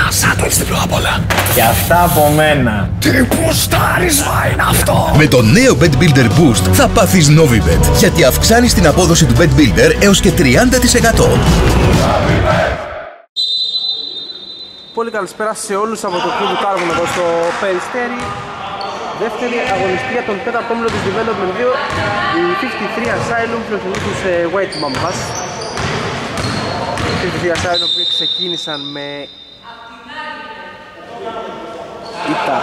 Σάντουιτς διπλό απ' όλα. Και αυτά από μένα. Τι πουστάρισμα είναι αυτό! Με το νέο Bet Builder Boost θα πάθεις Novibet, γιατί αυξάνεις την απόδοση του Bet Builder έως και 30%. Πολύ καλησπέρα σε όλους από το κλουμπ του Κάρβουνο εδώ στο Περιστέρι. Δεύτερη αγωνιστική των 4ο όμιλο της Development 2. Οι 53 Asylum φιλοξενούν τους White Mambas. Οι 53 Asylum που ξεκίνησαν με ήττα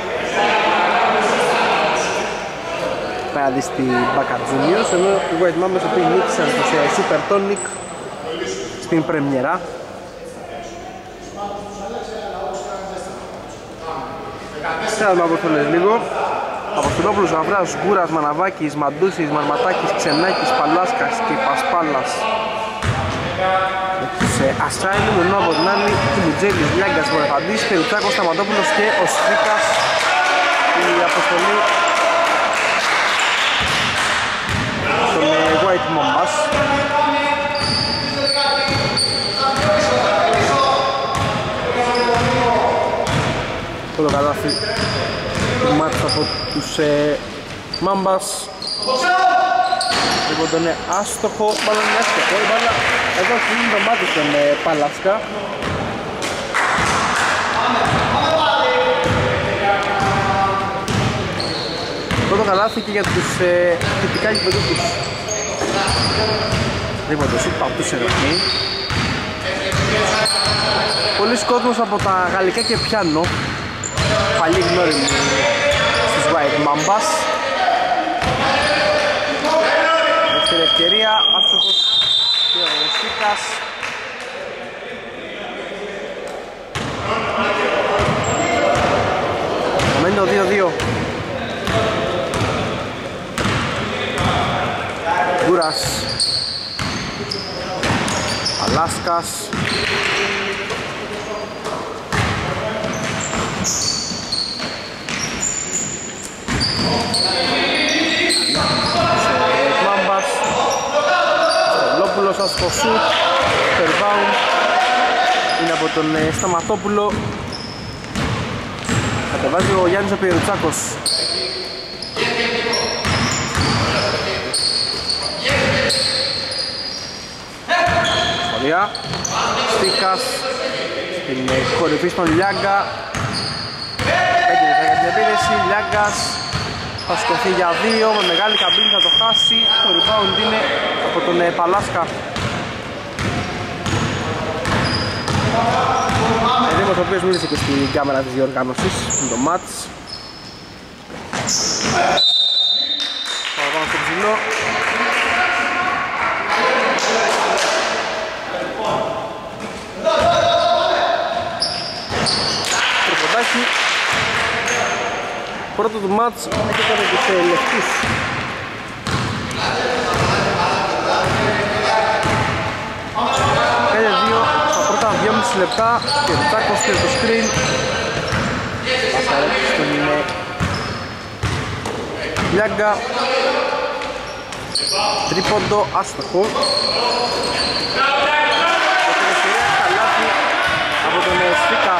πέραντι στη Μπάκα Juniors, ενώ οι White Mambas που νίκησαν τους Super Tonic στην πρεμιέρα. Θέλαμε αποστολές λίγο. Αποστολόπουλος, Γαβράς, Γκούρας, Μαναβάκης, Μαντούσης, Μαρματάκης, Ξενάκης, Παλάσκας και Πασπάλας. Σε Asylum, ενώ από την άλλη Τιμουτζέλης, Λιάγκας, Βορεφαντής, Περουτσάκος, Σταματόπουλος και ο Σφίκας. Η αποστολή των White Mambas. Το καλάθι του μάτς από τους Mambas. Λοιπόν, τον είναι άστοχο, μάλλον είναι άστοχο, η μπάλα εδώ κλείνει το μάτι στον Παλάσκα. Πρώτο καλάθι και για τους τυπικά γηπεδούχους. Λοιπόν, το σουτ παπτούς ενοχή. Πολλοί κόσμος από τα γαλλικά και πιάνο. Παλιή γνώριμη στους White Mambas. Δεύτερη ευκαιρία, άστοχος και ο Ρωσίκας. Μένει το 2-2. Γκούρας, Αλάσκας, Σταυλόπουλος, άστοχο σουτ, rebound είναι από τον Σταματόπουλο. Κατεβάζει ο Γιάννης ο Πιερουτσάκος. Σχολεία, Στίκας στην κορυφή στον Λιάγκα. 5 λεπτά για την επίδεση, Λιάγκας θα σκοθεί για 2, με μεγάλη καμπίνη θα το χάσει. Το rebound είναι από τον Παλάσκα. Δήμος ο οποίος μίλησε και στην κάμερα της διοργάνωσης με το μάτς. Πάμε στο ψηλό. Τριποντάκι. Πρώτο του μάτς είναι και τώρα τους λευκούς. Πέντε 2 στα πρώτα 2,5 λεπτά και ο Τσάκος και το screen. Πασαρέτης τον είναι Λιάγκα. Τρίποντο άστοχο. Καλάθι από τον Σφίκα.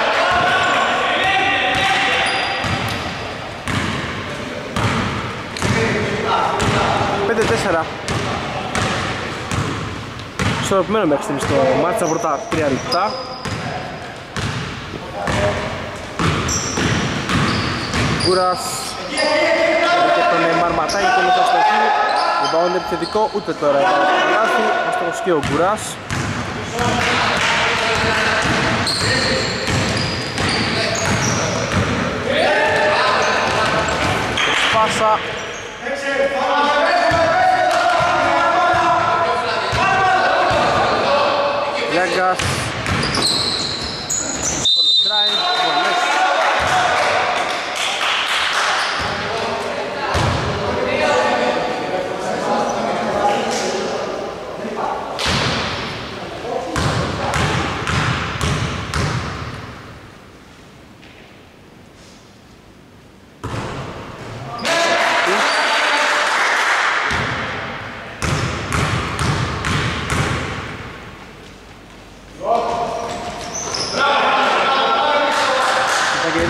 5-4. Ισορροπημένο μέχρι στιγμής στο μάτς από τα 3 λεπτά. Γκούρας και τον Μαρματάκη και μετά στο χείλ. Rebound επιθετικό, ούτε τώρα έκανε το καλάθι. Αστοχός και ο Γκούρας. Πάσα. Λιάγκας. Δύσκολο drive, πολλές.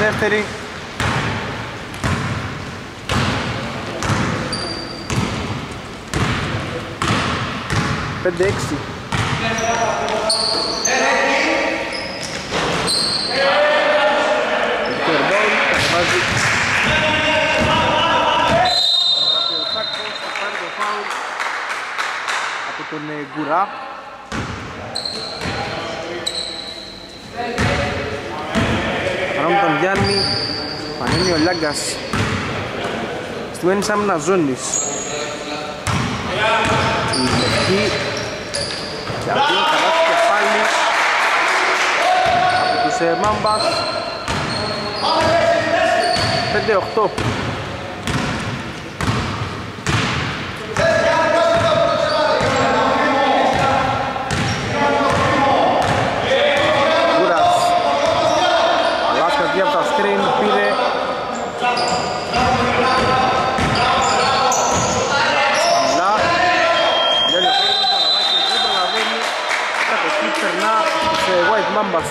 δεύτερη. Πέντε-έξι. Κατεβάζει. Ο Τσάκος θα πάρει το φάουλ από τον Γκουρά. Παράμε τον Γιάννη, πανέμει ο Λιάγκας στη μένης άμυνα ζώνης. Η λευκή και αυτή καλάθηκε πάλι από τους Μάμπας. 5-8. Από τα screen πήρε χαμηλά. Γιάννη Απόλυτος, Παναδάκης δεν προλαβαίνει. Κατοχή περνά στους White Mambas.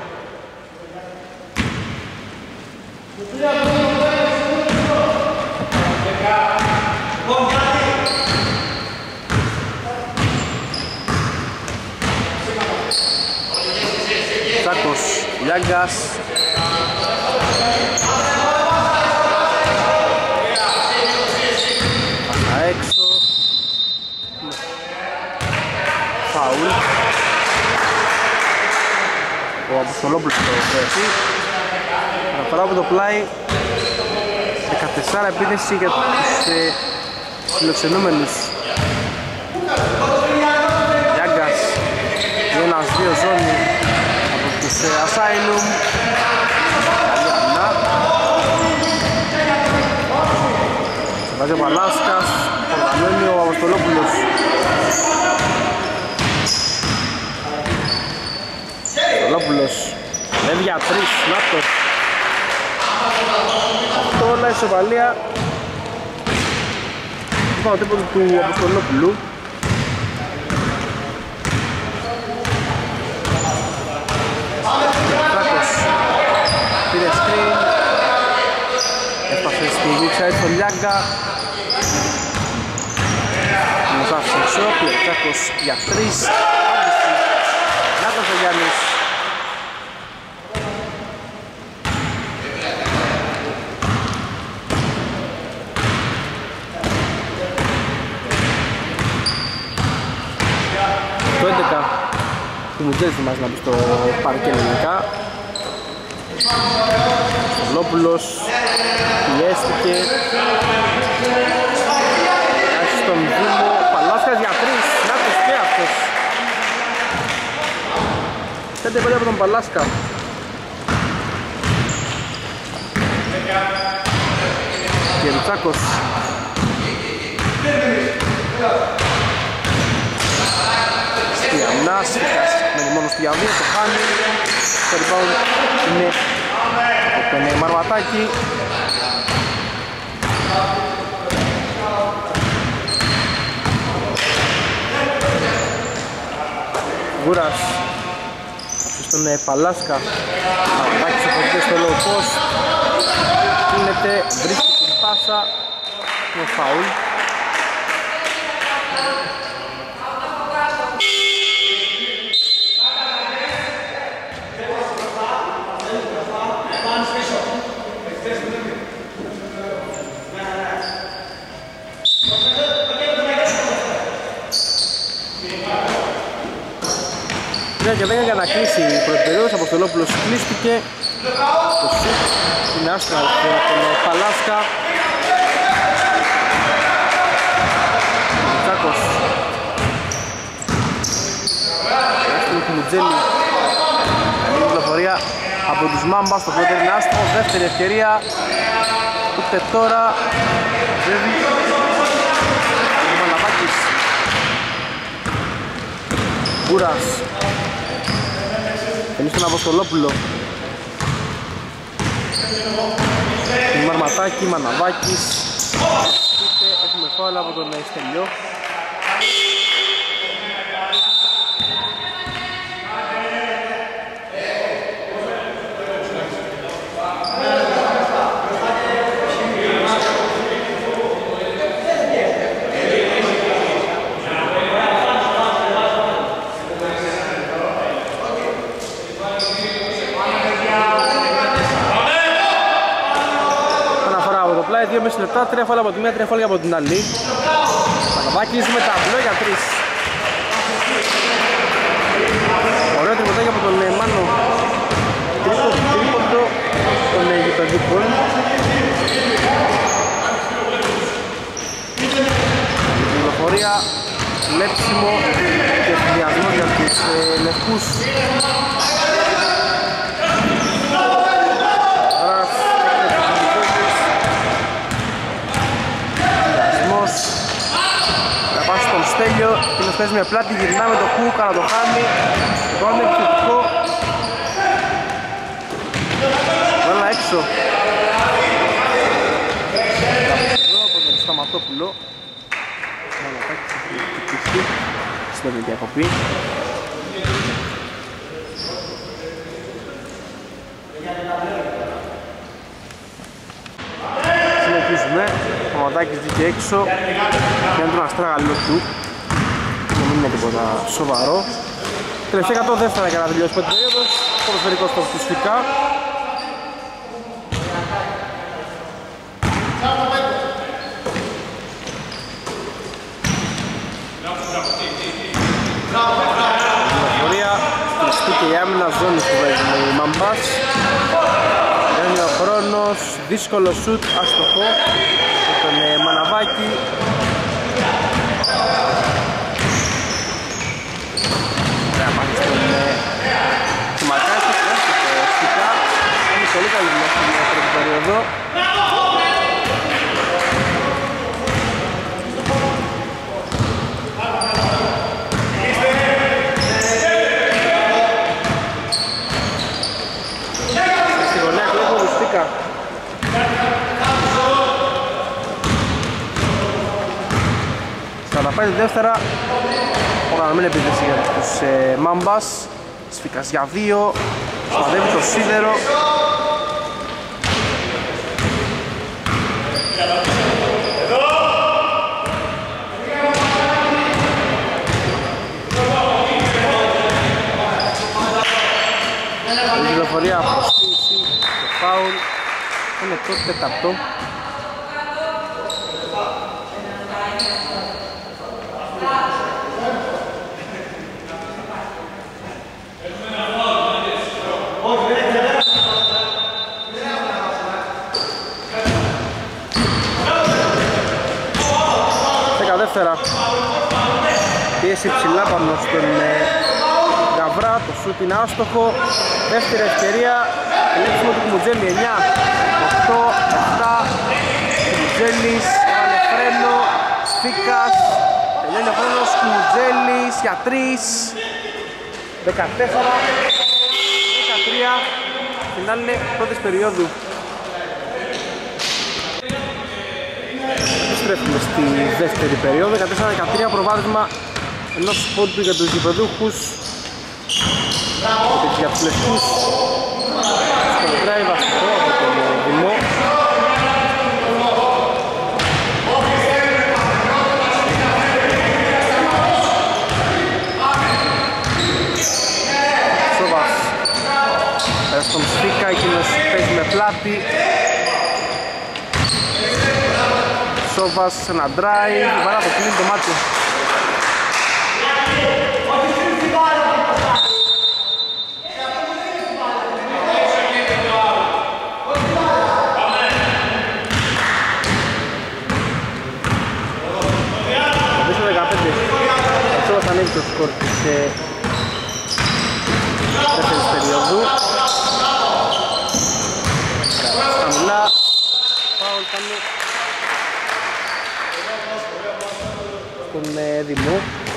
Τσάκος, Λιάγκας. Έξω. Φάουλ. Ο Αποστολόπουλος το θέσει. Αναφορά από το πλάι. 14 επίθεση για τους φιλοξενούμενους. Γιάγκας. 1-2 ζώνη από τους Asylum. Καλή αμυνά. Βάζει ο Παλάσκας, οργανώνει ο Αποστολόπουλος. Αποστολόπουλος, λέβει για 3, νάτο. Αυτό όλα ισοβαλία. Είπαμε τίποτα του Αποστολόπουλου. Τράκος, πήρε screen. Έφτασε στη weak side στον Λιάγκα. Μουζάς έξω, Πλετσάκος για 3. Νάτος ο Γιάννης. Το 11 που μου τζέλει θυμάζει να μπει στο πάρκι ελληνικά. Στολόπουλος πιέστηκε. Άρχισε στον Δήμο. Παλάσκας για 3. Νάτος και αυτός. 5-5 από τον Παλάσκα. Κερουτσάκος. Στιανάς, μένει μόνο στη διαβία, το χάνει. Το rebound είναι από τον Μαρματάκη. Γούρας στον Παλάσκα. Μαρματάκης αποκτήσει στο low post. Κίνεται, βρίσκει την πάσα. Είναι φαουλ. Και 10 για να κλείσει η πρώτη περίοδος. Ο Αποστολόπουλος κλείστηκε. Το σουτ είναι άστρα από τον Παλάσκα. Τσάκος. Άστρο του Μουτζέλη. Καλή πληροφορία από τους Μάμπα. Στο πρώτο είναι άστρο. Δεύτερη ευκαιρία. Ούτε τώρα. Ζεύει. Ο Μαναβάκης. Μπούρας. Εμείς τον Αποστολόπουλο. Μαρματάκη, Μαναβάκης. Έχουμε φάουλ από τον Στέλιο. 2,5 λεπτά, 3 φάουλ από τη μία, 3 φάουλ από την άλλη. Παναβάκης με ταμπλό για 3. Ωραίο τριποντάκι από τον Μάνο. Τρίποντο των γηπεδούκων. Κυκλοφορία, λέψιμο και ευθυδιασμό για τους λευκούς. Στον Στέλιο, εκείνος παίζει μια πλάτη, γυρνά με το Κουκ, αλλά το χάνει. Το είναι επιθετικό. Βάλα έξω. Εδώ από τον Σταματόπουλο. Μαλακάκι θα χτυπήσει στην διακοπή. Συνεχίζουμε. Ο Μαντάκης βγήκε έξω. Κάνει τον αστράγαλο του. Δεν είναι τίποτα σοβαρό. Τελευταία 100 δεύτερα για να τελειώσει πέντε περίοδος. Ποδοσφαιρικός στόχος του Σφικά. Πληροφορία. Κλειστή και η άμυνα ζώνη που παίζουν οι Μαμπάς. Είναι ο χρόνος. Δύσκολο σουτ. Αστοχό. Τον Μαναβάκη. Ωραία, πάμε στον Μακάκη, στο Σφικά. Είναι πολύ καλή δουλειά στην πρώτη περίοδο. Στη γωνία κλέβω του Σφικά. Στα 5 δεύτερα, οργανωμένη επίθεση για τους Μάμπας. Σφίκας για 2, σπαδεύει το σίδερο. Η κυκλοφορία αποσύγηση και φάουλ είναι το τέταρτο. Δεύτερα, πίεση ψηλά πάνω στον Γαβρά, το σούτ είναι άστοχο. Δεύτερη ευκαιρία, ελέγξιμο του Κουμουτζέλη, 9, 8, 7, Κουμουτζέλης, έβαλε φρένο, Σφίκας, τελειώνει ο χρόνος, Κουμουτζέλης για 3, 14, 13, φινάλε πρώτης περίοδου. Επιστρέφουμε στη δεύτερη περίοδο, 14-13, προβάδισμα ενός πόντου για τους γηπεδούχους και για τους λευκούς. Στο μετράει βασικό από τον Δημό. Σόβας στον Σφίκα, εκείνος παίζει με πλάτη. Σόβας σε ένα drive, βάρα το κλείνει το μάτι. Το 15, ο Σόβας ανοίγει το σκορ της δεύτερης περίοδου. Χαμηλά, φάουλ πάνω τον Δημό.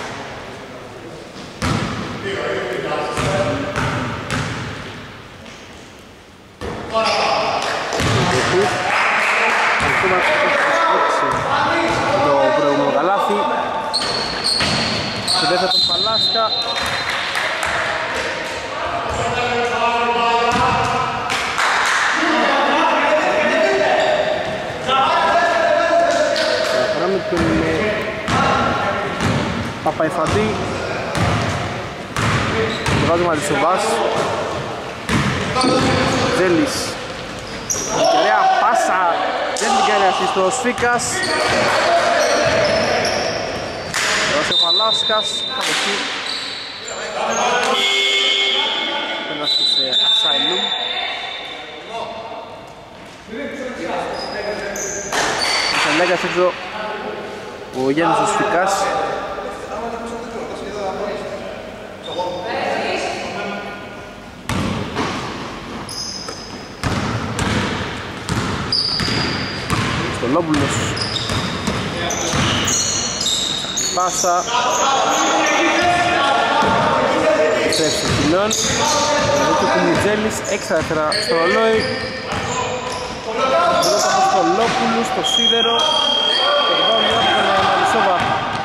Το προηγούμενο καλάθι. Στο δεύτερο τον Παλάσκα. Παράμε τον Παπαϊφαντή. Το βάζουμε Αλισσοβάς. Τζέλης Και ωραία πάσα, δεν την κάνει αυτή στο Σφίκας. Δώσε ο Παλάσκας, κατοχή. Πέρασε σε Asylum. Μέσα Λέγκας έξω ο Γιάννης ο Σφίκας. Στολόπουλος. Πάσα. Στρέψει το κοινών. Ο Κουμιτζέλης, έξτρα δεύτερα στο ρολόι. Εδώ θα πω Στολόπουλου στο σίδερο. Και εδώ μια από τον Μαλισσόβα.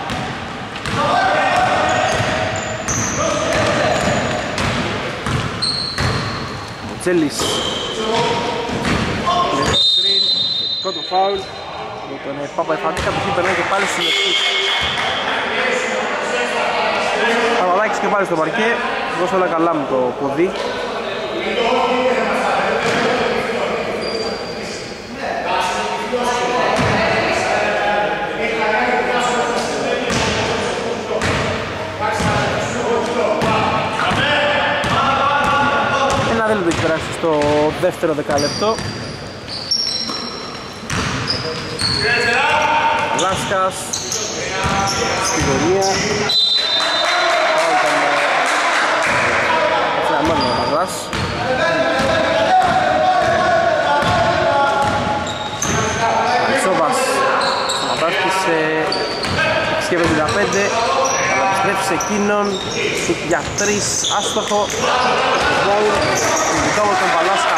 Ο Τζέλης. Το φάουλ με τον Παπαϊφαντή, κατοχή περνάει και πάλι στην ευθύ. Παπαδάκης και πάλι στο παρκέ, δώσε όλα καλά με το ποδί. Ένα δεν το έχει περάσει στο δεύτερο δεκάλεπτο. Λάσκας στη γωνία. Θα ήταν μόνο ο Παγλάς. Μαλισσόβας σταματάσκης σε 6.55. Θα επιστρέψει σε εκείνον. Σουτ για 3, άστοχο. Γκολ ειδικά από τον Παλάσκα.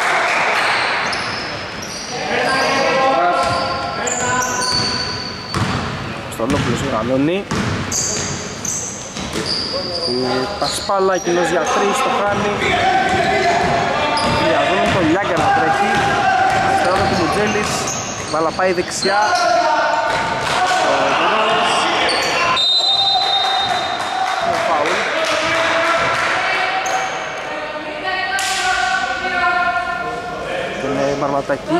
Στολόπουλος γρανώνει. Πασπάλα, εκείνος για 3, το χάνει. Διαδώνει τον Λιάγκα να τρέχει. Αριστερά του Κουμουτζέλης. Μπάλα πάει δεξιά. Το φάουλ. Τον Μαρματάκη.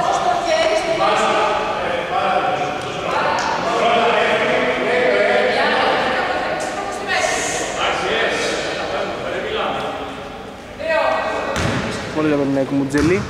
Πολύ για τον Κουμουτζέλη.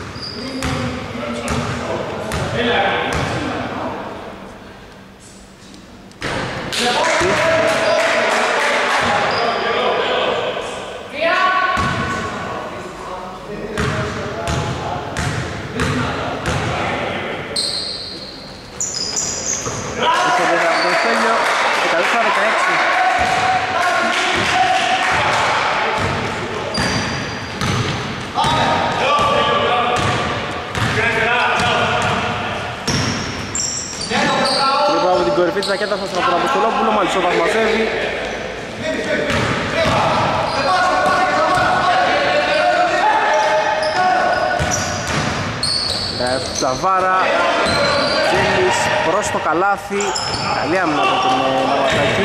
Κορυφή της ρακέτας από τον Αποστολόπουλο, Μαλισσόβας μαζεύει. Τσαβάρα, Τζέλης προς το καλάθι. Καλή άμυνα από τον Μαρματάκη.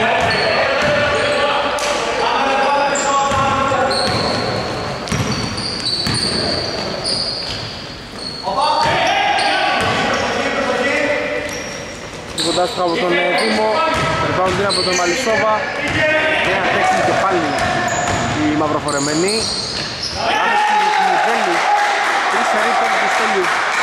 Κοντάστρα από τον Δήμο, περιπάουν από τον Μαλισσόβα. Ένα τέξι και πάλι οι μαυροφορεμένοι. Άμεση του Μουζέλη, 3 σερί πέντε του Στέλιου.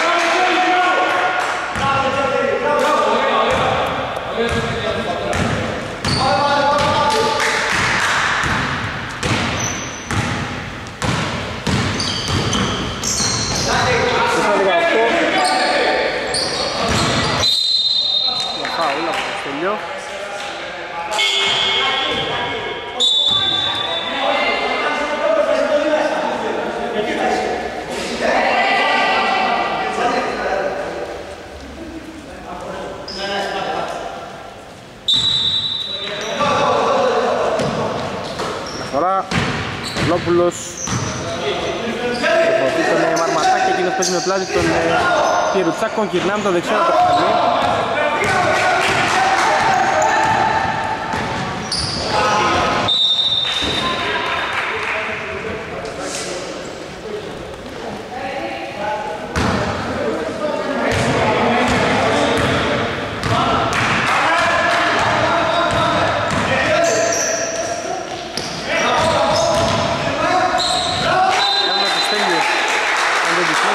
Στολόπουλος προπονητή τον Μαρματάκη, εκείνος παίζει με πλάτη τον Πιερουτσάκο, γυρνάμε το δεξιό από το χαλί.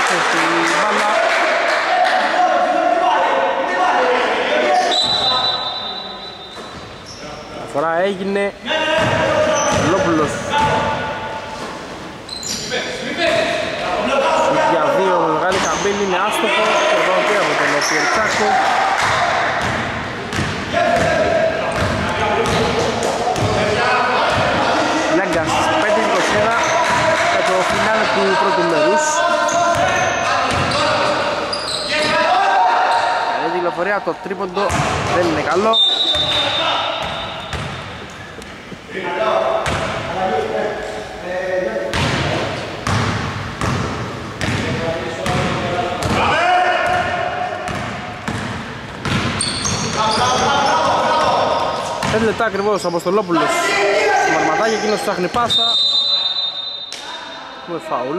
έφερε στη μπάλα. Φορά έγινε. Λόπουλος για 2 με μεγάλη καμπύλη, είναι άστοχο. Εδώ και από τον Πιερτσάκο. Λάγκας 5-21 για το φινάλε του πρώτου μέρους. Η τηλεφορία, το τρίποντο δεν είναι καλό. Πέντε λεπτά ακριβώς, Αποστολόπουλος στο Μαρματάκι, εκείνος ψάχνει πάσα. Έχουμε φάουλ.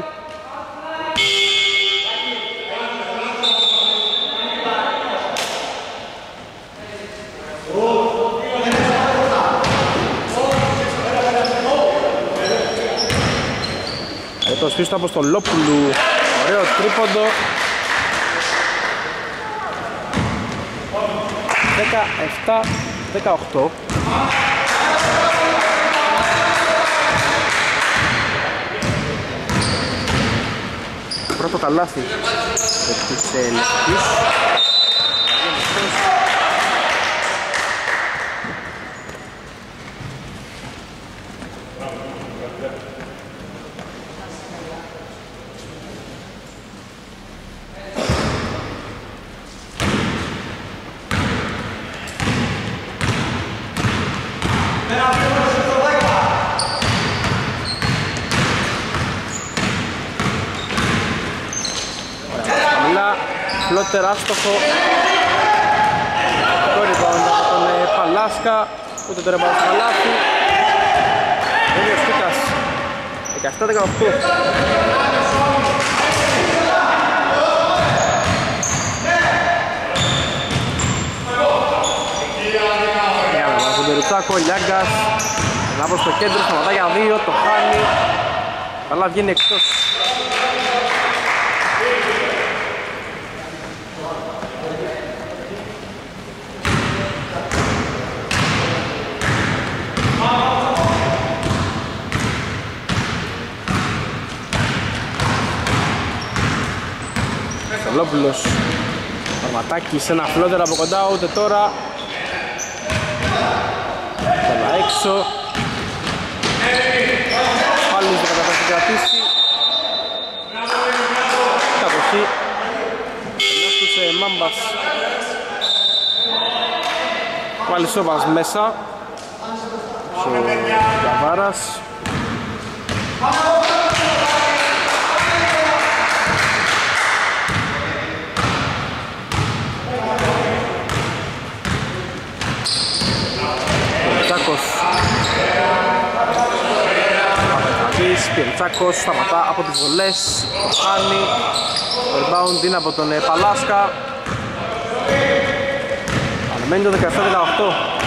Το σπίτι του Αποστολόπουλου, ωραίο τρίποντο. 17-18. Πρώτο καλάθι της Λευκής. Φλότερ άστοχο. Το rebound από τον Παλάσκα. Ούτε το rebound στο καλάθι. Είναι ο Στίκας. 17-18. Για τον Περουτσάκο, Λιάγκας. Ανάπω στο κέντρο, σταματά για 2, το χάνει. Αλλά βγαίνει εκτός. Λόπουλος, Παρματάκης, ένα φλότερ από κοντά, ούτε τώρα. Τώρα έξω. Πάλι δεν καταφέρει να κρατήσει. Κατοχή. Ένας τους Μάμπας. Πάλι Σόβας μέσα. Ο Γαβάρας. Πιερτσάκος σταματά από τις βολές, το χάνει. Το rebound είναι από τον Παλάσκα. Αναμένει το 17-18.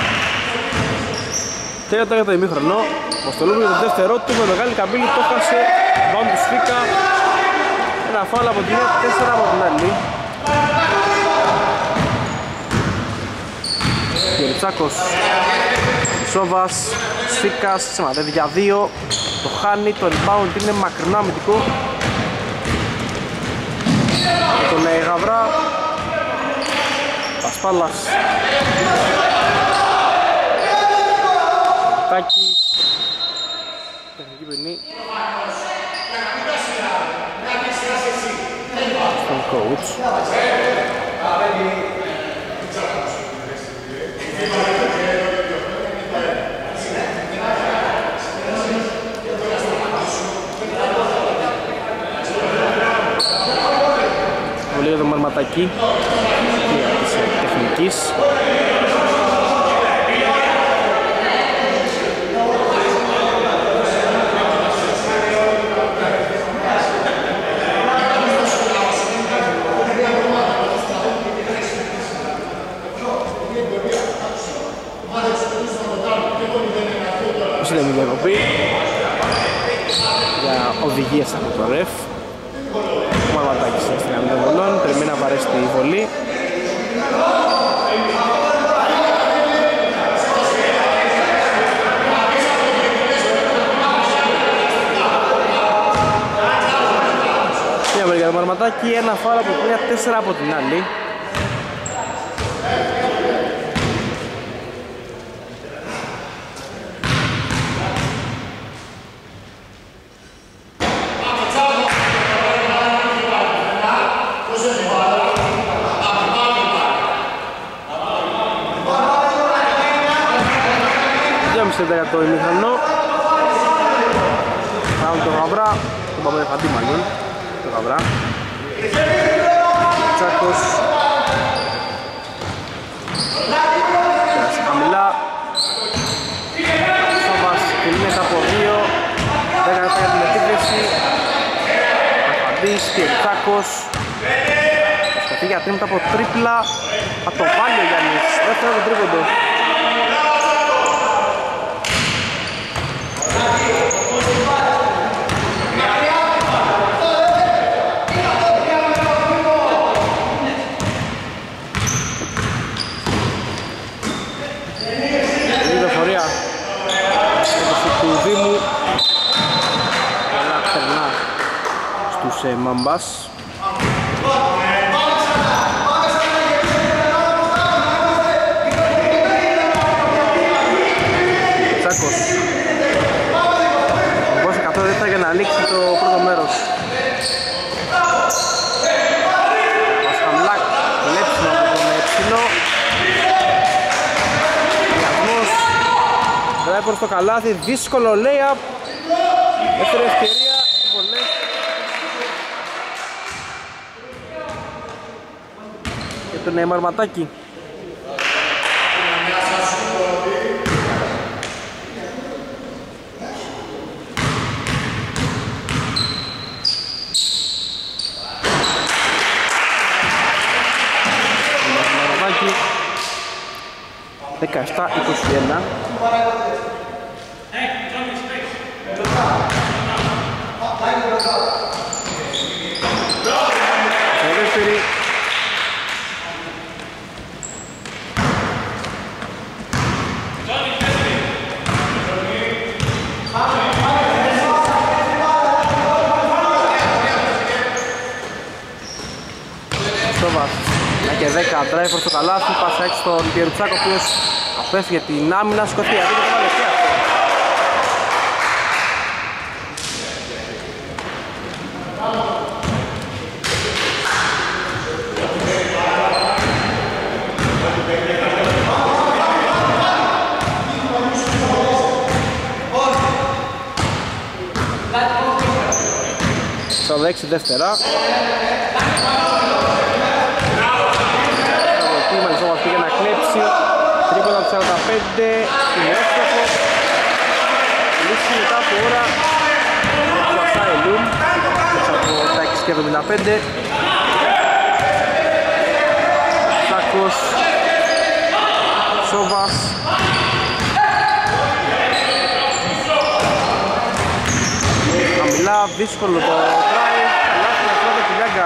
Τέταρτα για το ημίχρονο. Ο Στολόπουλος το δεύτερό του με μεγάλη καμπύλη, το έχασε. Rebound του Σφίκα. Ένα φάουλ από την 4 από την άλλη. Πιερτσάκος, Σόβας, Σφίκας, σημαντεύει για 2. Το χάνει, το rebound είναι μακρινό αμυντικό. Τον Γαβρά. Πασπάλας. Τάκη. Τεχνική ποινή. Στον coach. Βολή το Μαρματακί της τεχνικής. Πώς είναι μια διακοπή για οδηγίες από το ρεφ. Ο Μαρματάκης στην γραμμή των βολών, περιμένει να βαρέσει τη βολή. Μια βολή για το Μαρματάκη, ένα φάουλ από την 4 από την άλλη. Για το ημιχρονό πάμε τον Γαβρά, τον Παπαδεφαντή μάλλον, τον Γαβρά Τσάκος πέρασε χαμηλά, Σόβας κυλίνεται από 2, 10 λεπτά για την επίθεση, Παπαδής και Τσάκος σκεφτεί για τρίματα από τρίπλα, θα το βάλει ο Γιάννης, δεύτερο το τρίποντο. Μαμπάς Τσάκος Βόσε 100 δευτερόλεπτα για να ανοίξει το πρώτο μέρος. Πασχαμλάκ λέψιμο από τον Εψινό, διασμός Δράκορ στο καλάθι, δύσκολο lay-up, δεύτερη ευκαιρία, βολές τον Μαρματάκη. Μαρματάκη 17-21. Δεύτερη και 10 driver στο καλάθι, πάσα έξω στον Πιερουτσάκο, ο οποίος απέφυγε την άμυνα, σκοτία, δεν το βάλε και αυτό. Στο 6 δεύτερα. Μαλισσόβας πήγε να κλέψει, τρίποντα από 45, είναι εύστοχο. Λύση μετά από ώρα του Ασάιλουμ, μέσα από τα 6 και 75. Σάκος, Σόβας. Χαμηλά, δύσκολο το drive, λάθη να φλάβει τη Λιάγκα.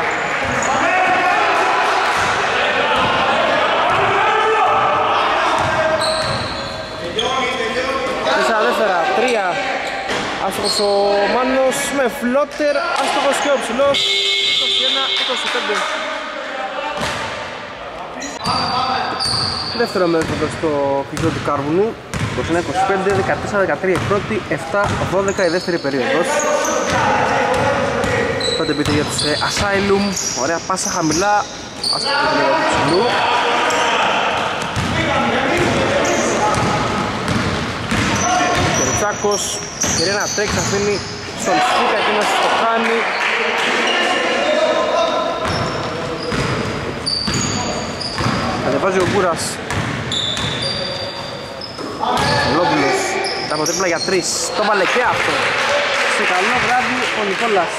Άστοχος ο Μάνος με φλότερ, άστοχος και ο ψηλός, 21-27. Δεύτερο μέτρο στο χιλιό του Κάρβουνου, 21-25, 14-13 η πρώτη, 7-12 η δεύτερη περίοδος. Πέντε πίτρια για τους Asylum, ωραία πάσα χαμηλά, άστοχος και του ψηλού. Τσάκος, κυρία να τρέξει, αφήνει στον Σφίκα, εκείνος το χάνει. Κατεβάζει ο Γκούρας. Λόμπουλος, τα αποτρίπλα για 3, το βάλε και αυτό. Σε καλό βράδυ ο Νικόλας.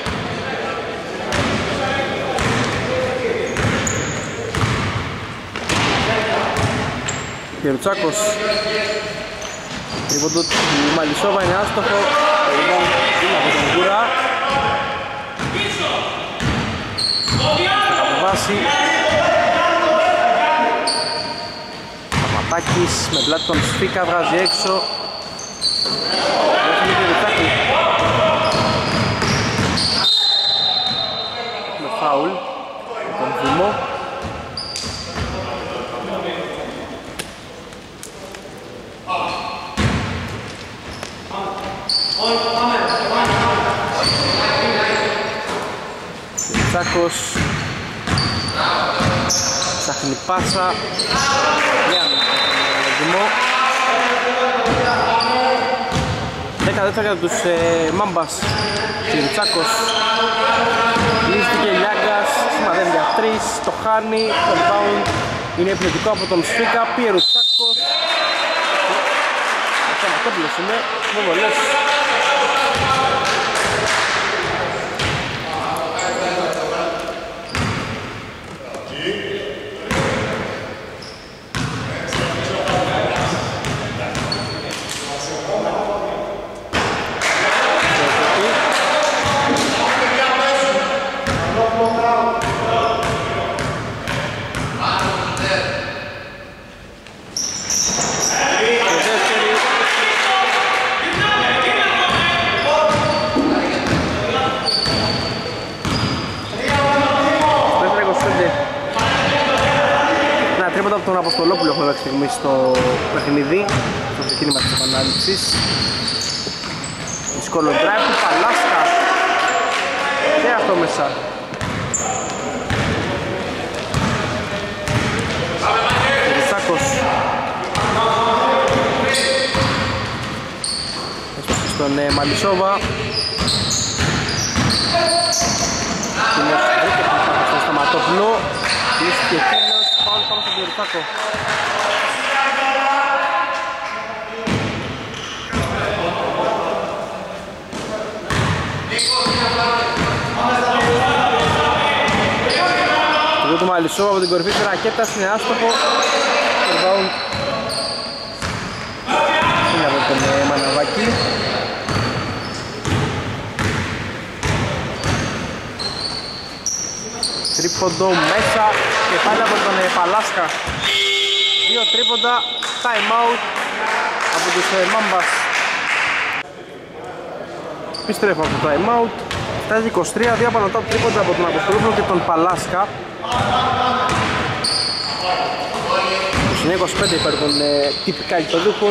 Γερουτσάκος. Τρίποντο του Μαλισσόβα είναι άστοχο. Το λοιπόν είναι από τον Γκούρα. Μαναβάκης με πλάτη τον Σφίκα, βγάζει έξω. Με φάουλ τον Δήμο. Τσάκος ψάχνει πάσα για τον Δήμο. 10 για τους Μάμπας. Τσάκος λύστηκε Λιάγκας, σημαδεύει για 3, το χάνει, το rebound είναι επιθετικό από τον Σφίκα, πήγε ο Τσάκος. Ο Σαματόπουλος είναι, με βολές. Τον Αποστολόπουλο έχουμε μέχρι στιγμή στο παιχνίδι, στο ξεκίνημα της επανάληψης. Δύσκολο drive του Παλάσκα και αυτό μέσα. Ρισάκος έσπασε στον Μαλισσόβα. Στον Σταματόπουλο λύστηκε εκείνος, πάμε στον Ρισάκο. Το του Μαλισσόβα από την κορυφή της ρακέτας είναι άστοχο. Rebound είναι από τον Μαναβάκη. Τρίποντο μέσα και πάλι από τον Παλάσκα. 2 τρίποντα, time out από τους Μάμπας. Επιστρέφω από το time out. 7-23, 2 πανωτά τρίποντα από τον Αποστολόπουλο και τον Παλάσκα. 29-25 υπέρ των τυπικά γηπεδούχων.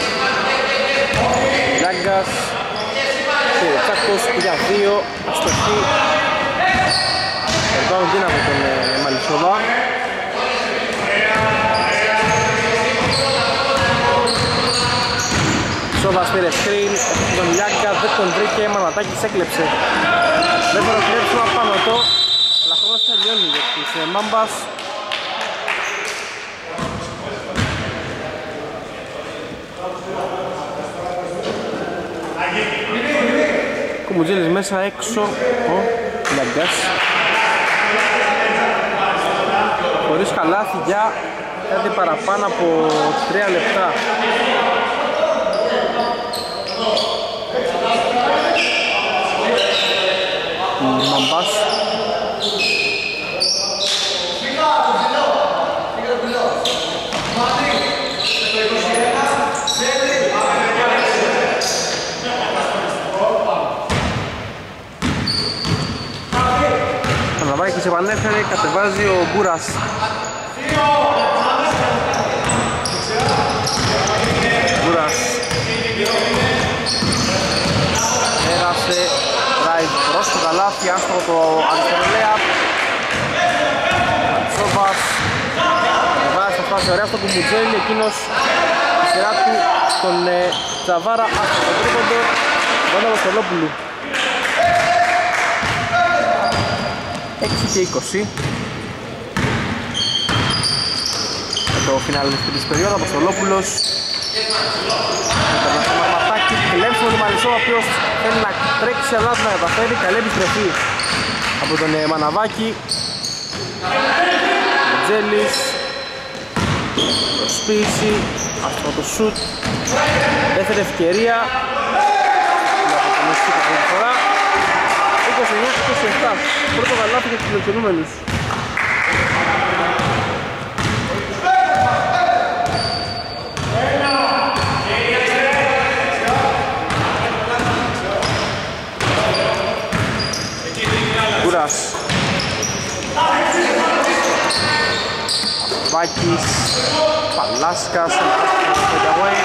Λάγκας και Τσάκος για 2, αστοχή. Rebound είναι από τον Μαλισσόβα. Σόβας πήρε screen, τον Λιάγκα δεν τον βρήκε, Μανατάκης έκλεψε. Δεν μπορεί να κλέψουμε απάνω το, αλλά χρόνος τελειώνει για τους Μάμπας. Κουμουτζέλης μέσα, έξω ο Λιάγκας. Χωρίς καλάθι για κάτι παραπάνω από 3 λεπτά. Οι Μαμπάς Παναβάκης επανέφερε, κατεβάζει ο Μπούρας. Μπούρας πέρασε drive προς το καλάθι, άστοχο το αριστερολέα. Σόβας βάζει στο φάση ωραία στο Κουμπουτζέλη, εκείνος η σειρά του στον Τσαβάρα, άστοχο το τρίποντο, τον Αποστολόπουλου. 6 και 20. Με το φινάλι της περίοδου, Αποστολόπουλος με τον Μαρματάκη, κλέψει τον Μαλισσόβα, ο οποίος θέλει να τρέξει αλλά να καταφέρει. Καλή επιστροφή από τον Μαναβάκη. Ο Τζέλης, προσποίηση, αυτό το σουτ, δεύτερη ευκαιρία από τον Μεσίκα αυτή τη φορά. 29-27, πρώτο καλάθι για τους Σφίκας. Βάκης, Παλάσκας, Πενταγουέι.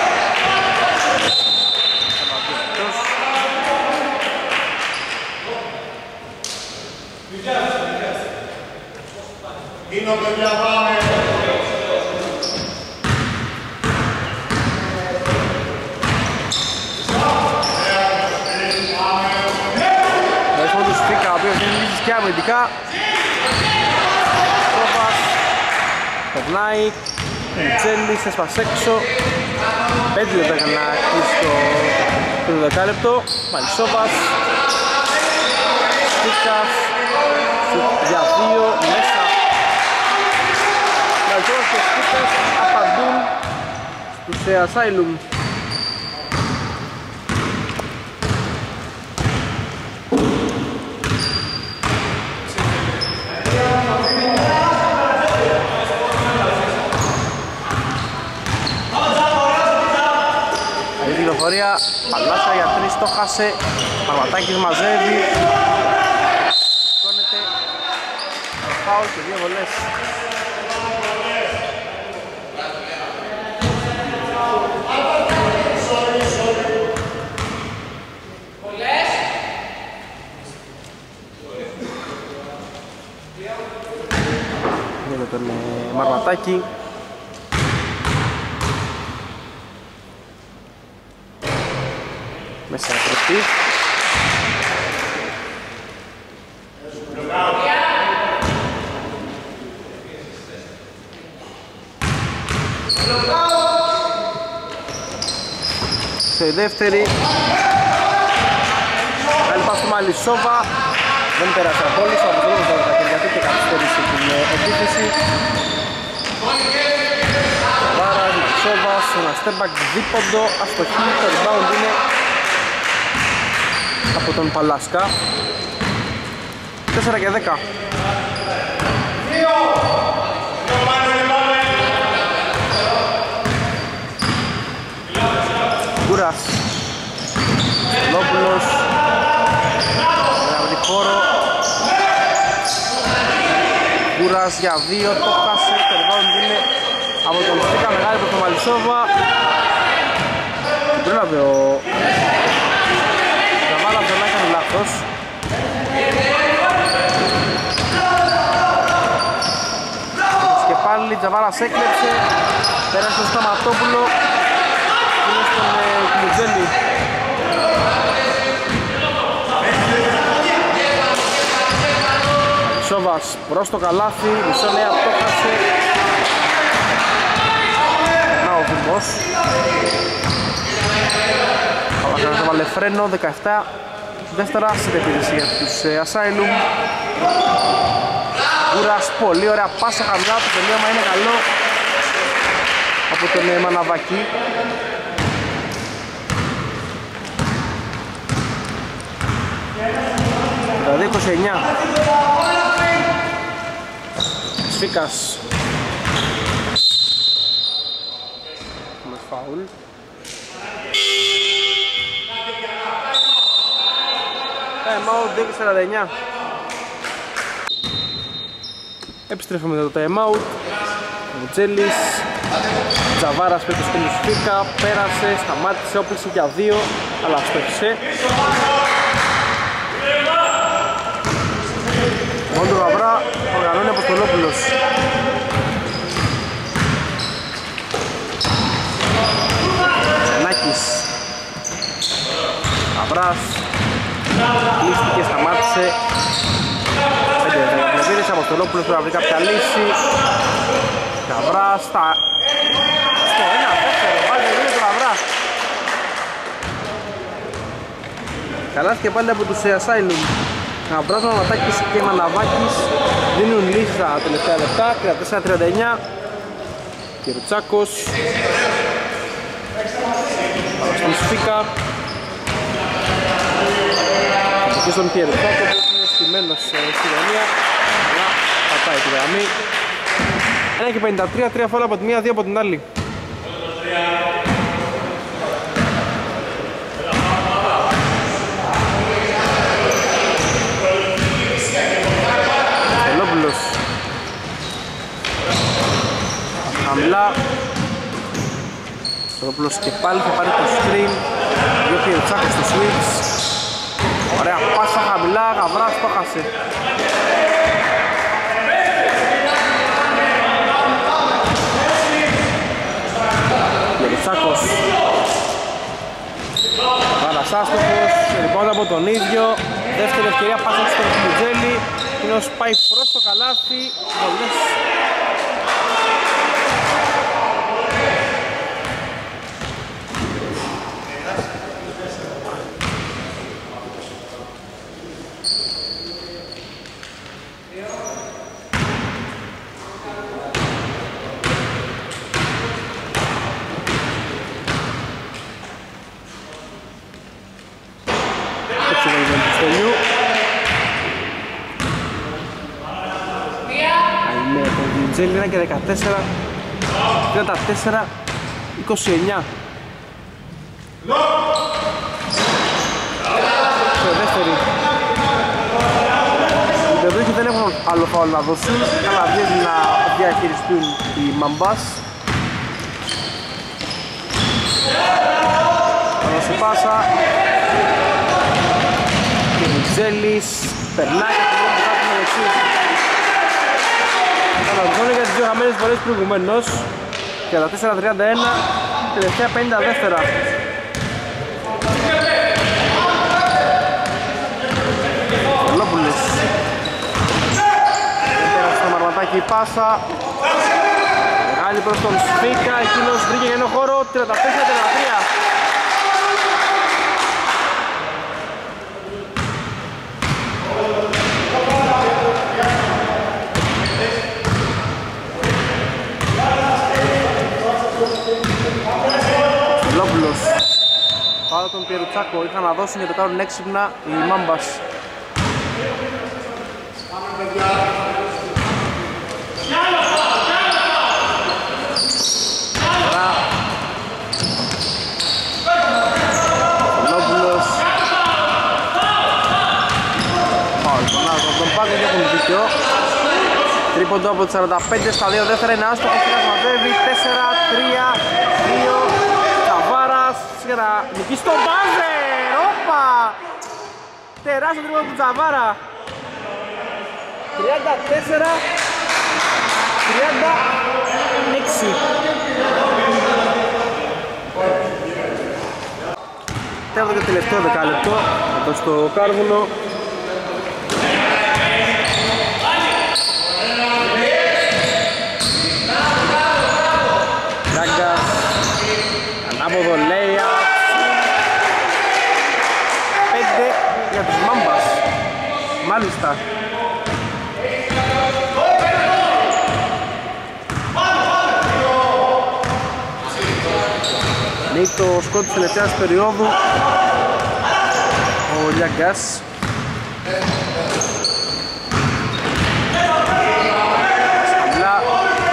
Είναι παιδιά πάμε. Μέσω του Σφίκα, ο οποίος είναι λύσεις και αμυντικά. Σόβας, περνάει, Μιτσέλης, έσπασε έξω. 5 λεπτά για να κλείσει το 12 λεπτό. Μαλισσόβας, Σφίκας, για 2, μέσα. Μαλισσόβας και Σφίκας απαντούν στους Asylum. Παλάσκα για 3, το χάσε. Παρματάκης μαζεύει. Σηκώνεται. Φάουλ και 2 βολές. Είδε τον Μαρματάκη. Μέσα τροπή. Σε δεύτερη. Άλλη πας του Μαλισσόβα. Δεν πέρασε από όλους, από το τα κερδιατή και καθυστέρησε την επίθεση. Βάρας, Μαλισσόβας, ένα στέμπακ δίποντο, αστοχή, το rebound είναι από τον Παλάσκα. 4 και 10. Γκούρας, Λόπουλος, από τη χώρο. Γκούρας για 2, το χάσε, το rebound είναι από τον Σφίκα, μεγάλη από τον Μαλισσόβα. Πριν από ο Τζαβάρα αυτό να έκανε λάθος. Και πάλι Τζαβάρας έκλεψε, πέρασε στο Σταματόπουλο. Είναι στον Κλουτζέλη. Σόβας προς το καλάθι, μισό νέα το χάσε. Να ο Βουμπός. Παλακάνας έβαλε φρένο, 17. Δεύτερα στην επίδεση για τους Asylum. Γκούρας, πολύ ωραία πάσα χαμηλά, το τελείωμα είναι καλό από τον Μαναβάκη. Δηλαδή 29. Σφίκας με φάουλ. Time out 2:49. Επιστρέφουμε με το time out. Μουτζέλης, Τζαβάρας με το σκέλι Σφίκα, πέρασε, σταμάτησε, όπλησε για 2, αλλά αστόχησε. Μόντο Γαβρά, οργανώνει Αποστολόπουλος. Νάκης, Γαβράς, κλείστηκε, σταμάτησε. 5 λεπτήρες, Αποστολόπουλος πρέπει να βρει κάποια λύση. Γαβράς, στο 1-4, πάλι δεν είναι το Γαβρά. Καλά και πάλι από τους Asylum. Γαβράς, Μανατάκης και Μαναβάκης δίνουν λύση στα τελευταία λεπτά. 34-39. Κυρουτσάκος στον Σφίκα και στον Κυρουτσάκο που είναι στημένος στη γωνία, αλλά πατάει τη γραμμή. 1 και 53, 3 φάουλ από τη μία, 2 από την άλλη. μπάλα. Στρόπουλος και πάλι θα πάρει το screen. Διότι ο Τσάκος στο switch. Ωραία πάσα χαμηλά, Γαβράς το χάσε. Τσάκος. Γαβράς άστοχος, λοιπόν από τον ίδιο. Δεύτερη ευκαιρία πάσα στον Μιτζέλη. Εκείνος πάει προς το καλάθι. Βολές. Τζέλη 1 και 14, 34, 29. Σε δεύτερη. Οι Πεδούχοι δεν έχουν άλλο φάουλ να δώσουν, αλλά βγαίνει να διαχειριστούν οι Μαμπάς. Θα σε πάσα. Και ο Τζέλης περνάει και το πρώτο κάτω με δεξί. Αναζώνει για τις δύο χαμένες βολές προηγουμένως. 34-31, τελευταία 52. Βελόπουλος. Πέρασε στο Μαρματάκι η πάσα. Μεγάλη προς τον Σφίκα, εκείνος βρήκε για ένα χώρο. 34-33. Πάρα τον Πιερουτσάκο είχαν να δώσουν για το κάνουν έξυπνα οι Μάμπας. Λόπουλος. Τον Πάκο και έχουν δίκιο. Τρίποντο από τις 45 στα 2 δεύτερα είναι άστοχος και μαζεύει 4-3-2. Τσαβάρας για να νικήσει τον μπάζερ. Όπα! Τεράστιο τρίποντο του Τσαβάρα. 34-36. Τέταρτο και τελευταίο δεκάλεπτο εδώ στο Κάρβουνο. Ράγκας, ανάποδο λέια. 5 για τους Μάμπας. Μάλιστα. Είναι το σκορ της τελευταίας περίοδου ο Λιάγκας. Σκαμπλά.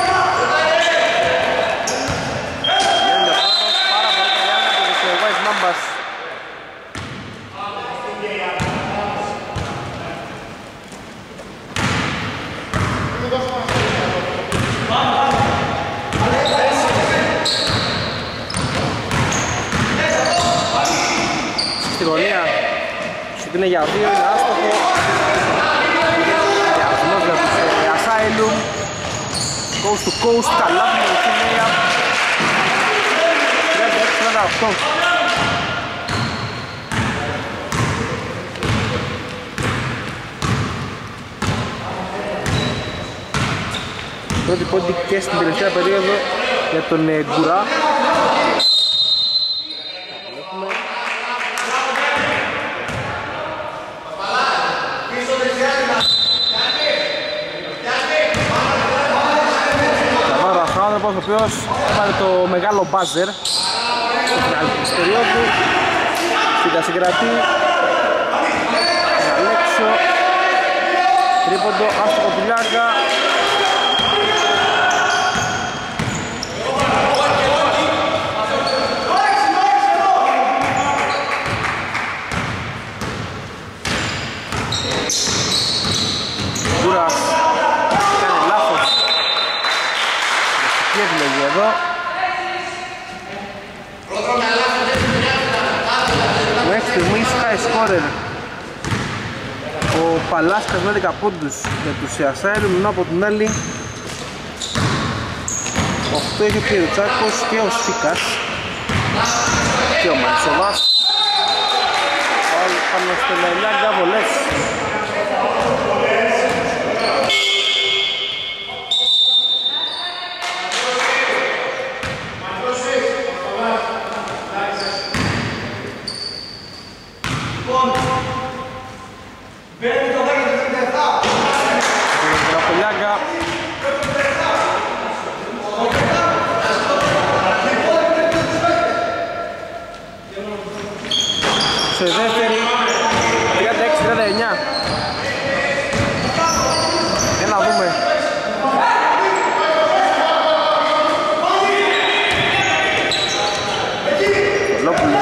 Λιάντα χρόνος, πάρα πολύ καλή άμυνα από τους White Mambas. Στη γωνία σου είναι για 2, είναι άστοχο. Και αυτός για τους Asylum. Coast to coast, καλά με το Νέα. 36-38. Πρώτη πόντι και στην τελευταία περίοδο για τον Γκουρά. Ο οποίος πάρε το μεγάλο μπάζερ στο φινάλι της περίοδου. Σίγα συγκρατεί. Αλέξο. Τρίποντο, άστοχο του Λιάγκα. Γκούρας κάνει λάθος. Τι επιλογή εδώ. εδώ. Μέχρι στιγμής high scorer ο Παλάσκας με 10 πόντους για τους Asylum, ενώ από την άλλη 8 έχει ο Πιεροτσάκος και ο Σφίκας και ο Μανσοβάς. Πάμε στον Λιάγκα, βολές. Σε δεύτερη 36-39. Για να δούμε. Λόπουλος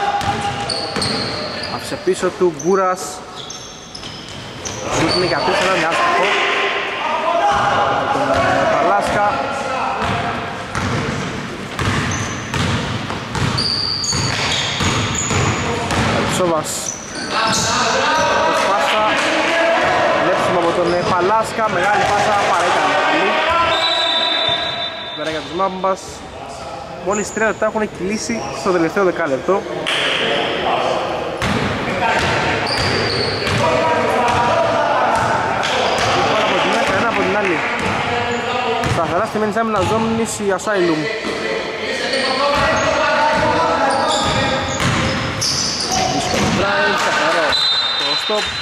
άφησε πίσω του, Γκούρας σούτ είναι για τρεις, ένα άστοχο τον Παλάσκα. Σόβας πάσα, βλέψουμε από τον Παλάσκα, μεγάλη πάσα, παρά ήταν καλή. Πέρα για τους Μάμπας, μόλις 3 λεπτά έχουν κυλήσει στο τελευταίο δεκάλεπτο. Ένα από την άλλη. Σταθερά στη μένης άμυνα ζώνης η Asylum. Καθαρό το stop.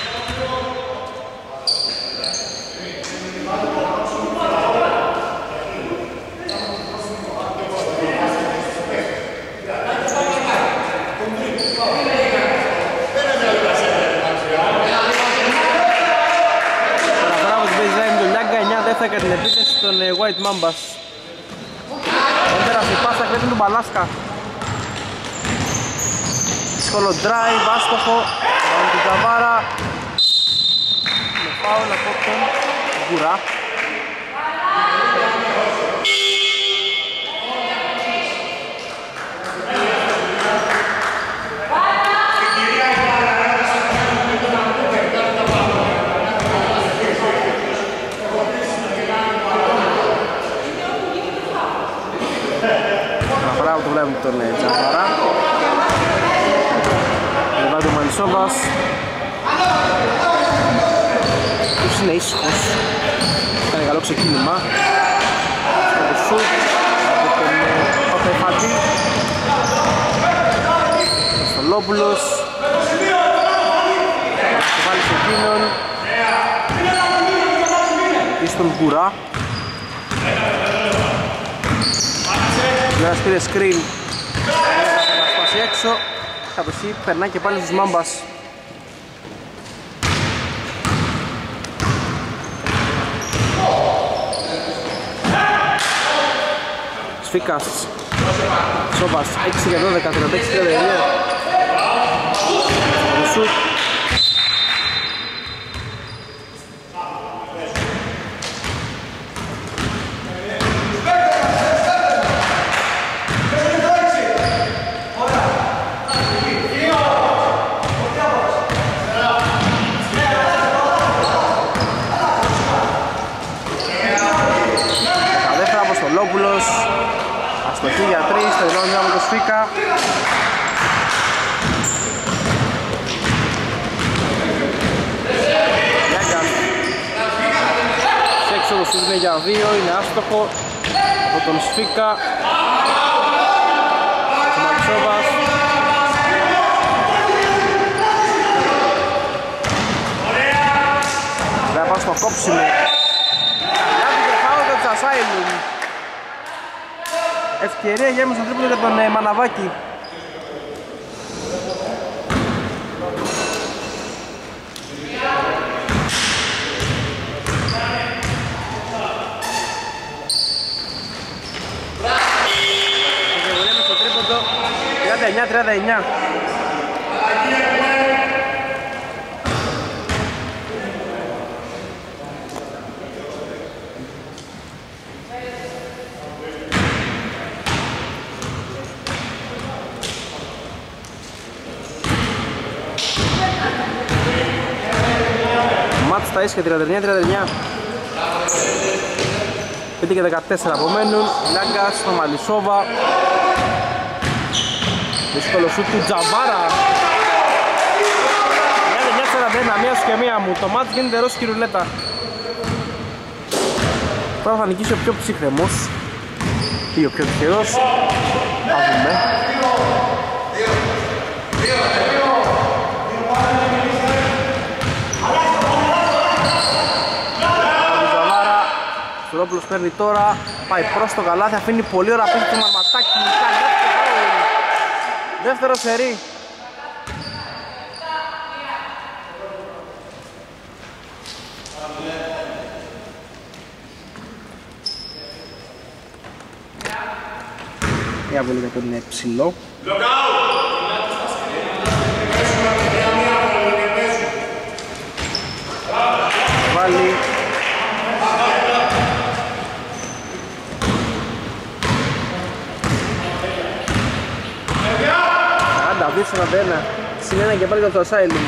Μπράβο την baseline του Λιάγκα, 9 δεύτερα για την επίθεση των White Mambas. Έμπερα στη πάσα κρέτη του Παλάσκα. Δύσκολο drive, άστοχο, πάνω την Τζαβάρα. Με φάουλ από τον Γκουρά. Αναφορά που το βλέπουμε τον Τζαβάρα. Λεβάνει ο Μανισόβας. Ποιος είναι ήσυχος. Κάνει καλό ξεκίνημα. Στο σουτ από τον Παπαϊφάτη. Ο Στολόπουλος. Θα βάλει σε εκείνον. Ή στον Γκουρά. Γκουράς πήρε screen. Θα σπάσει έξω. Κατοχή περνάει και πάλι στους Μάμπας. Σφίκας, Σόβας, 6 για 12, 36-39. Το σουτ. Αστοχή για 3, στο ρebound από το Σφίκα. Γιάγκας. Σε έξω το σούτ είναι για 2, είναι άστοχο από τον Σφίκα. Ο Μανσόβας. Θα πάω στο κόψιμο. Καλιάβει και φάω το Asylum. Ευκαιρία για έμεσο τρίποντο για τον Μαναβάκη. Ευκαιρία έμεσο τρίποντο 39-39. μάτς στα ίσια 39-39. 5 και 14 απομένουν. Λιάγκας στο Μαλισσόβα. Δύσκολο σούτ του Τζαβάρα. 39-41, μία σου και μία μου. Το μάτς γίνεται ρόσκι ρουλέτα. Τώρα θα νικήσει ο πιο ψυχρεμός ή ο πιο τυχερός. Θα δούμε. Ο Στουρόπουλος παίρνει τώρα, πάει προς το καλάθι, αφήνει πολύ ώρα πίσω του Μαρματάκη. Δεύτερο σερί. Μια βολή για τον ψηλό. Βάλει. Άντα, 2-41. Συν ένα και πάλι για το Asylum.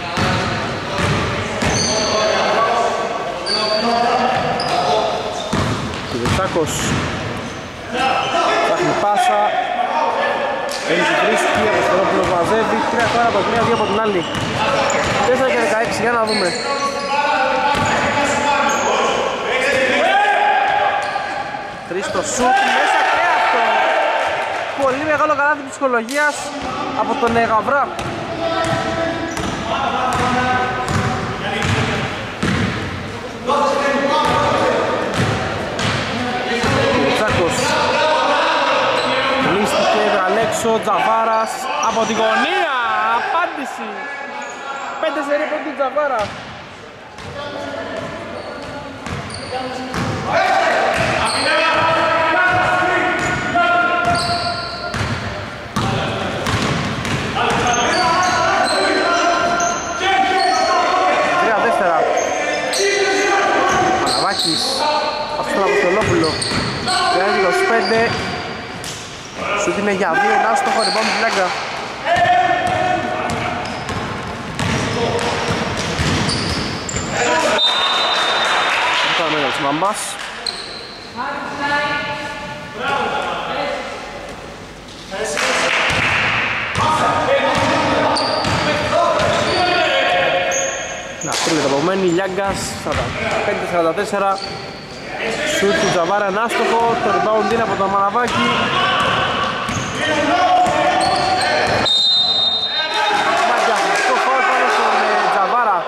Κουδετσάκος ψάχνει πάσα. Έχει την Κρίστη, από τον Ρόπουλο μαζεύει. 3 τώρα από την μία, 2 από την άλλη. 4 και 16, για να δούμε. Τρεις το σούτ, μέσα και αυτό. Πολύ μεγάλο καλάθι ψυχολογίας από τον Γαβρά. Τσάκος λύστηκε, Βραλέξο, Τζαβάρας από την γωνία, απάντηση. 5 σερί από την Τζαβάρα. Αυτό από τον Λόπουλο. 25. Σούτ είναι για 2, ένα άστοχο, rebound του Λιάγκα. Αυτό είναι ο Μαμπάς. Να τρίγεται το απομένει, Λιάγκας 45-44. Σούτ του Τζαβάρα είναι άστοχο, το rebound είναι από το Μαναβάκι. Μαγιαστικό φάουλ πάνω στον Τζαβάρα.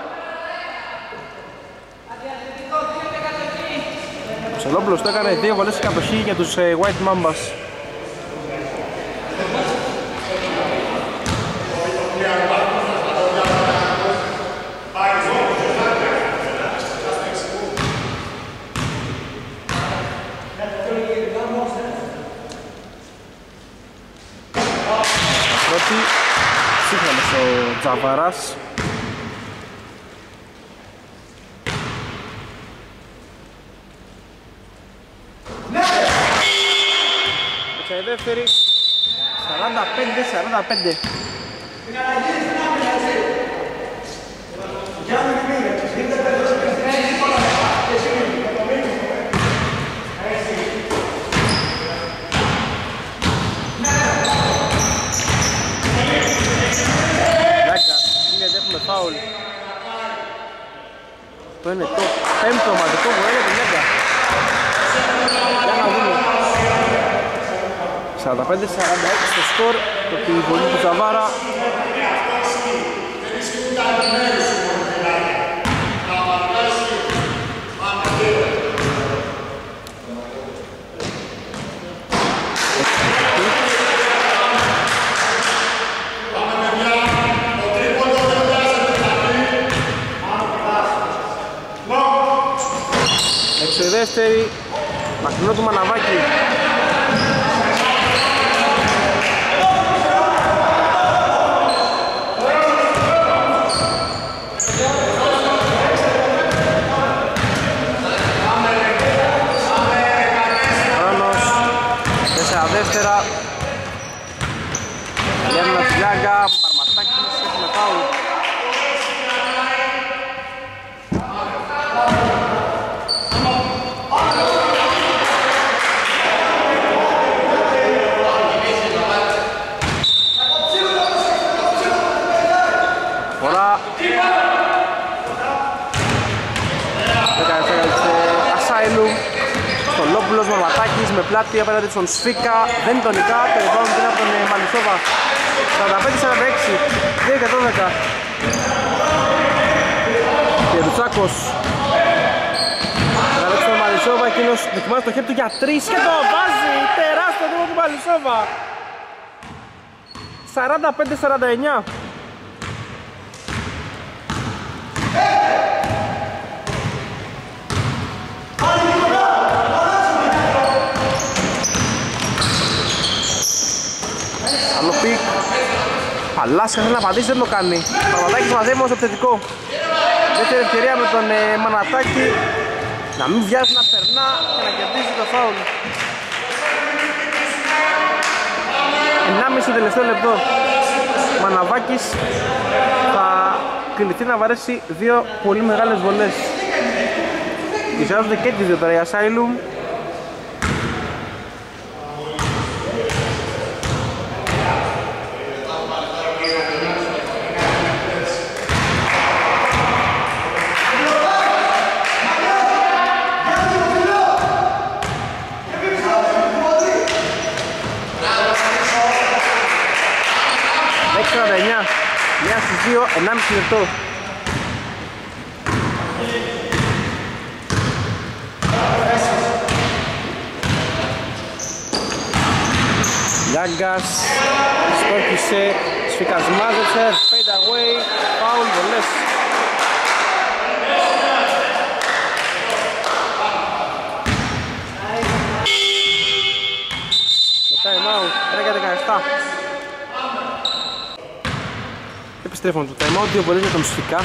Ο Ψελόπουλος το έκανε 2 βολές κατοχή για τους White Mambas. Σύγχρονος ο Τζαβάρας. Έτσι η δεύτερη 45-45. Φάουλ. Αυτό είναι το 5ο ομαδικό βολέ του Λιάγκα. Για να δούμε. 45-46 το σκορ, το βολή του Τζαβάρα. Έξω η δεύτερη, μακρινό του Μαναβάκη. Χρόνος, 4 δεύτερα. Λιάννα Λιάγκα, Μαρματάκης, έχουμε φάουλ. Asylum. Στολόπουλος, Μαρματάκης με πλάτη απέναντι στον Σφίκα. Δεν τον νικά, το rebound είναι από τον Μαλισσόβα. 45-46, 2 και 12. Και Ρουτσάκος. Καλέξει τον Μαλισσόβα, εκείνος δοκιμάζει το χέρι του για 3 και το βάζει. Τεράστιο τύπο του Μαλισσόβα. 45-49. Άλλο πικ. Παλάσκα θέλει να απαντήσει, δεν το κάνει. Μανατάκης μαζεύει όμως επιθετικό. Δεύτερη ευκαιρία με τον Μανατάκη. Να μην βιάζει να περνά και να κερδίζει το φάουλ. 1,5 τελευταίο λεπτό. Μαναβάκης θα κληθεί να βαρέσει δύο πολύ μεγάλες βολές. Ισιάζονται και τις δύο τώρα οι Asylum. Μία στις 2, 1,5 λεπτό. Γιάγκας στόχισε, Σφίκας μάζεψε, fade away, foul, βολές. Με time out, 3-17. Επιστρέφουμε το time out, δύο βολές για τον Σφίκα.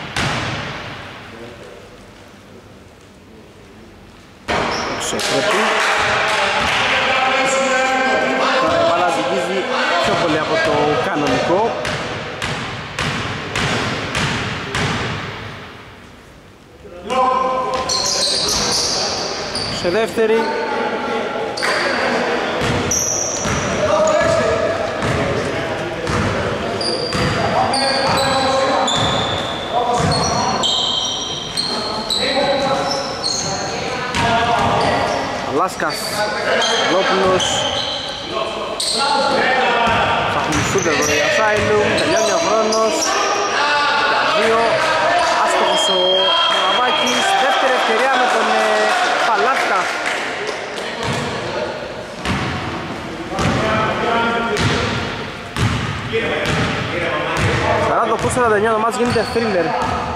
Εξωπρέπει. Τώρα η μπάλα ζυγίζει πιο πολύ από το κανονικό. Σε δεύτερη. Λάσκας, Λόπουλος. Ψάχνουν σούτ εδώ η Asylum, τελειώνει ο χρόνος. Για δύο, άστοχος ο Μαναβάκης. Δεύτερη ευκαιρία με τον Παλάσκα. 48-49, το μάτς γίνεται thriller.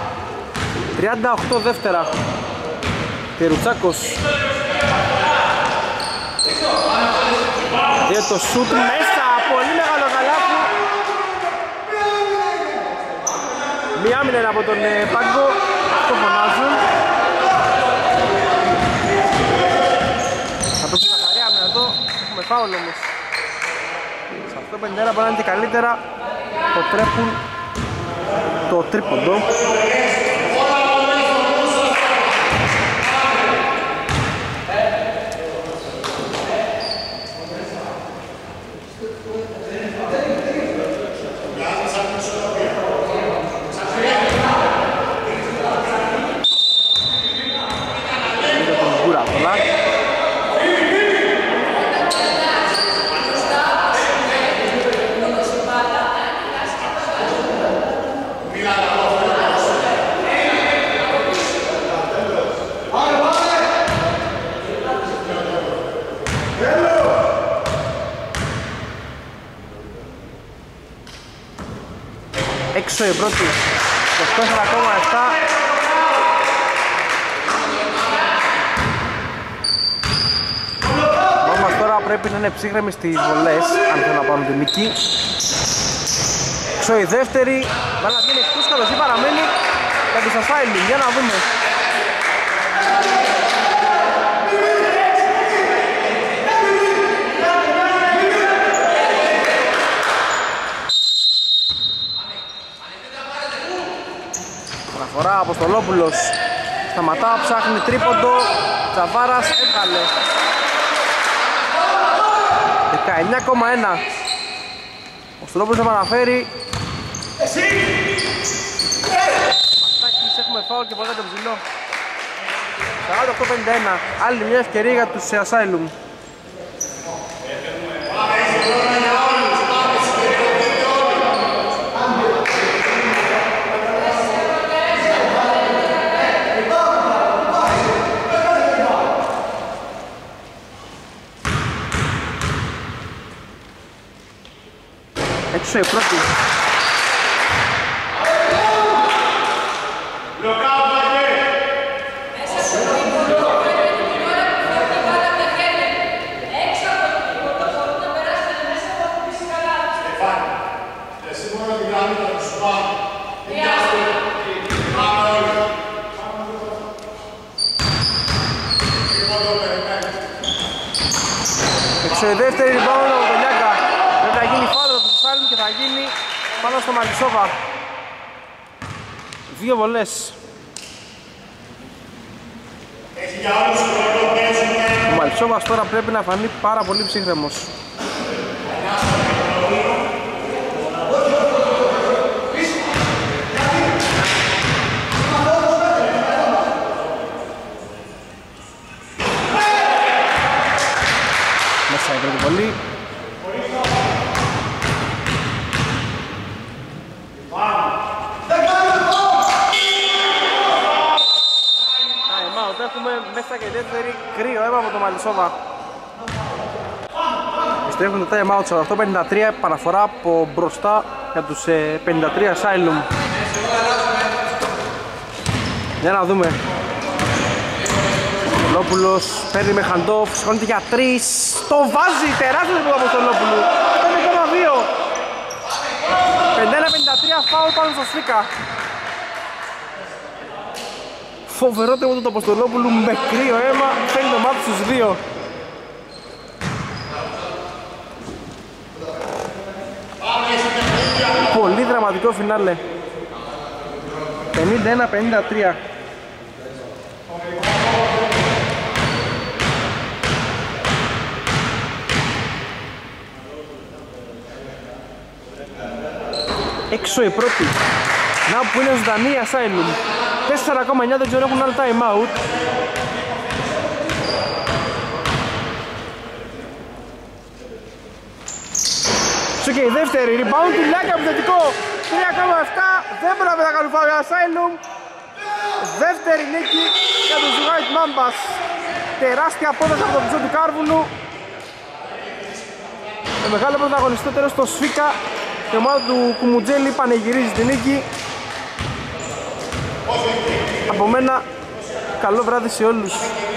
38 δεύτερα. Και Ρουτσάκος. Και το σούτ μέσα, πολύ μεγάλο καλάθι. Μία άμυνα είναι από τον Πάγκο, το φωνάζουν. Θα το ξεκαθαρία άμυνα εδώ, έχουμε φάουλ όμως. Σε αυτό 50 μπορεί να είναι και καλύτερα, το τρέπουν το τρίποντο. Έξω η πρώτη, 24,7. Όμως τώρα πρέπει να είναι ψύχρεμοι στις βολές, αν θέλουν να πάρουν την νίκη. Έξω η δεύτερη, βάλα βγαίνει εκτός, καλώς ή παραμένει για τους Asylum, για να δούμε. Φορά Αποστολόπουλος, σταματά, ψάχνει τρίποντο, Τσαβάρας έβγαλε. 19,1. Ο Αποστολόπουλος θα παραφέρει. Ματάκης, έχουμε φάουλ και ποτέ το ψηλό. 48-51. Άλλη μια ευκαιρία για τους Asylum. Έξω η πρώτη. Έξω η δεύτερη rebound από τον Λιάγκα. Πρέπει να γίνει φάουλ του Asylum και θα γίνει πάνω στο Μαλισσόβα. Δύο βολές. Ο Μαλισσόβας τώρα πρέπει να φανεί πάρα πολύ ψύχρεμος. Μέσα η πρώτη βολή. Έχουμε μέσα και δεύτερη κρύο αίμα από το Μαλισσόβα. Επιστρέφουν το time out 48-53, παραφορά από μπροστά για τους 53 Asylum. Για να δούμε. Ο Λόπουλος παίρνει με handoff, σηκώνεται για 3, το βάζει, τεράστιο το από τον Λόπουλο. 5,2. 51-53, φάουλ πάνω στο Σφίκα. Φοβερό τέμο του Αποστολόπουλου με κρύο αίμα, φέρνει το μάτι στους δύο. Πολύ δραματικό φινάλε. 51-53. Έξω η πρώτη. Να που είναι ζωντανή η Asylum. 4,9, δεν ξέρω, έχουν άλλο time out. Στο και η δεύτερη, rebound του Λιάγκα, επιθετικό. 3,7, δεν πρέπει να κάνουν φάουλ για Asylum. Δεύτερη νίκη για τους White Mambas. Τεράστια απόδοση από το πισό του Κάρβουνου. Με μεγάλο πρωταγωνιστή τέλος στο Σφίκα. Η ομάδα του Κουμουτζέλη πανηγυρίζει τη νίκη. Από μένα, καλό βράδυ σε όλους.